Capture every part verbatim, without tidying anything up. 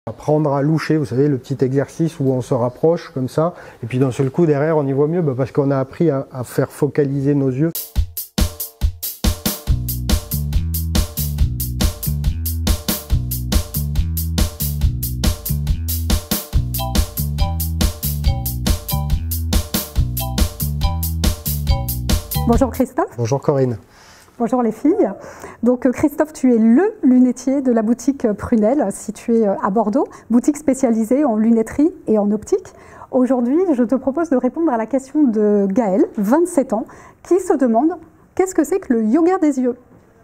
Apprendre à loucher, vous savez, le petit exercice où on se rapproche comme ça, et puis d'un seul coup derrière on y voit mieux, bah parce qu'on a appris à, à faire focaliser nos yeux. Bonjour Christophe. Bonjour Corinne. Bonjour les filles. Donc Christophe, tu es le lunetier de la boutique Prunelle, située à Bordeaux, boutique spécialisée en lunetterie et en optique. Aujourd'hui, je te propose de répondre à la question de Gaël, vingt-sept ans, qui se demande qu'est-ce que c'est que le yoga des yeux?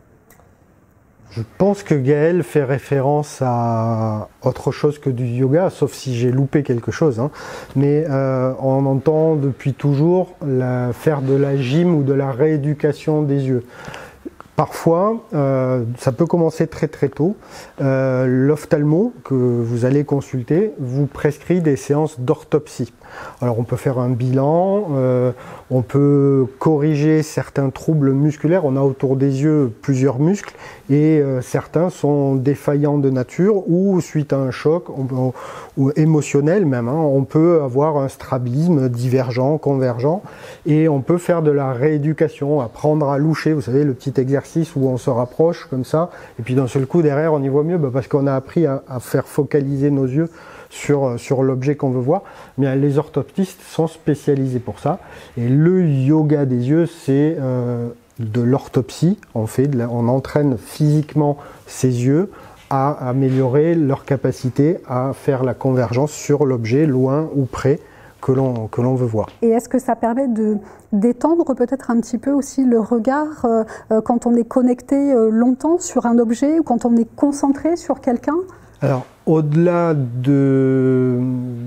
Je pense que Gaël fait référence à autre chose que du yoga, sauf si j'ai loupé quelque chose. Hein. Mais euh, on entend depuis toujours la, faire de la gym ou de la rééducation des yeux. Parfois, euh, ça peut commencer très très tôt. Euh, L'ophtalmo que vous allez consulter vous prescrit des séances d'orthopsie. Alors on peut faire un bilan, euh, on peut corriger certains troubles musculaires. On a autour des yeux plusieurs muscles et euh, certains sont défaillants de nature ou suite à un choc on, ou émotionnel même. Hein, on peut avoir un strabisme divergent, convergent et on peut faire de la rééducation, apprendre à loucher. Vous savez, le petit exercice où on se rapproche comme ça et puis d'un seul coup derrière on y voit mieux, bah parce qu'on a appris à, à faire focaliser nos yeux sur, sur l'objet qu'on veut voir. Mais les orthoptistes sont spécialisés pour ça. Et le yoga des yeux, c'est euh, de l'orthopsie. On, fait de la, on entraîne physiquement ses yeux à améliorer leur capacité à faire la convergence sur l'objet, loin ou près, que l'on que l'on veut voir. Et est-ce que ça permet de d'étendre peut-être un petit peu aussi le regard euh, euh, quand on est connecté euh, longtemps sur un objet ou quand on est concentré sur quelqu'un? Alors, au-delà de,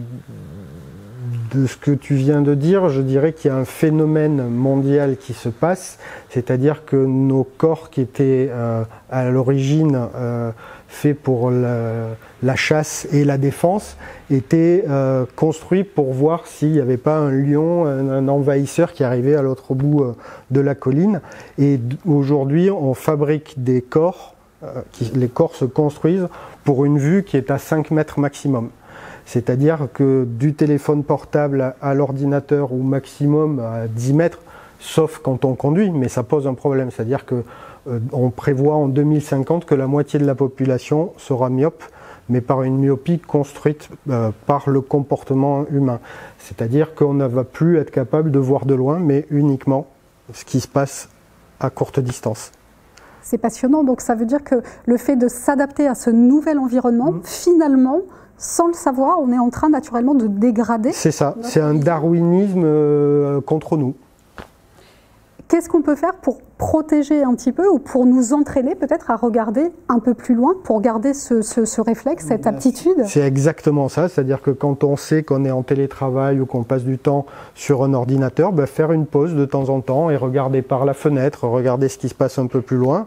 de ce que tu viens de dire, je dirais qu'il y a un phénomène mondial qui se passe, c'est-à-dire que nos corps qui étaient euh, à l'origine euh, faits pour la, la chasse et la défense étaient euh, construits pour voir s'il n'y avait pas un lion, un, un envahisseur qui arrivait à l'autre bout euh, de la colline. Et aujourd'hui, on fabrique des corps, euh, qui, les corps se construisent pour une vue qui est à cinq mètres maximum. C'est-à-dire que du téléphone portable à l'ordinateur ou maximum à dix mètres, sauf quand on conduit, mais ça pose un problème. C'est-à-dire que euh, on prévoit en deux mille cinquante que la moitié de la population sera myope, mais par une myopie construite euh, par le comportement humain. C'est-à-dire qu'on ne va plus être capable de voir de loin, mais uniquement ce qui se passe à courte distance. C'est passionnant, donc ça veut dire que le fait de s'adapter à ce nouvel environnement, mmh. finalement, sans le savoir, on est en train naturellement de dégrader. C'est ça, c'est un darwinisme euh, contre nous. Qu'est-ce qu'on peut faire pour protéger un petit peu ou pour nous entraîner peut-être à regarder un peu plus loin, pour garder ce, ce, ce réflexe, cette aptitude? C'est exactement ça, c'est-à-dire que quand on sait qu'on est en télétravail ou qu'on passe du temps sur un ordinateur, bah faire une pause de temps en temps et regarder par la fenêtre, regarder ce qui se passe un peu plus loin,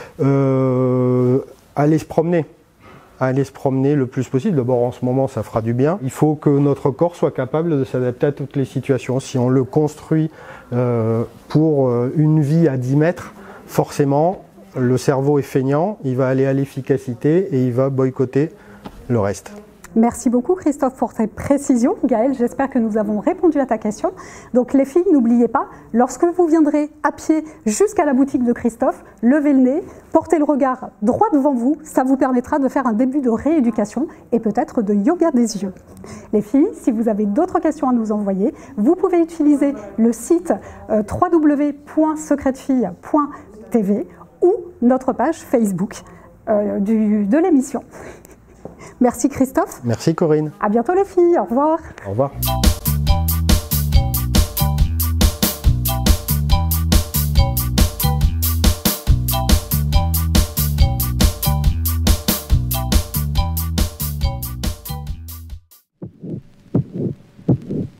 euh, aller se promener. aller se promener le plus possible. D'abord, en ce moment, ça fera du bien. Il faut que notre corps soit capable de s'adapter à toutes les situations. Si on le construit euh, pour une vie à dix mètres, forcément, le cerveau est feignant, il va aller à l'efficacité et il va boycotter le reste. Merci beaucoup Christophe pour tes précisions. Gaël, j'espère que nous avons répondu à ta question. Donc les filles, n'oubliez pas, lorsque vous viendrez à pied jusqu'à la boutique de Christophe, levez le nez, portez le regard droit devant vous, ça vous permettra de faire un début de rééducation et peut-être de yoga des yeux. Les filles, si vous avez d'autres questions à nous envoyer, vous pouvez utiliser le site euh, w w w point secret fille point t v ou notre page Facebook euh, du, de l'émission. Merci Christophe. Merci Corinne. À bientôt les filles, au revoir. Au revoir.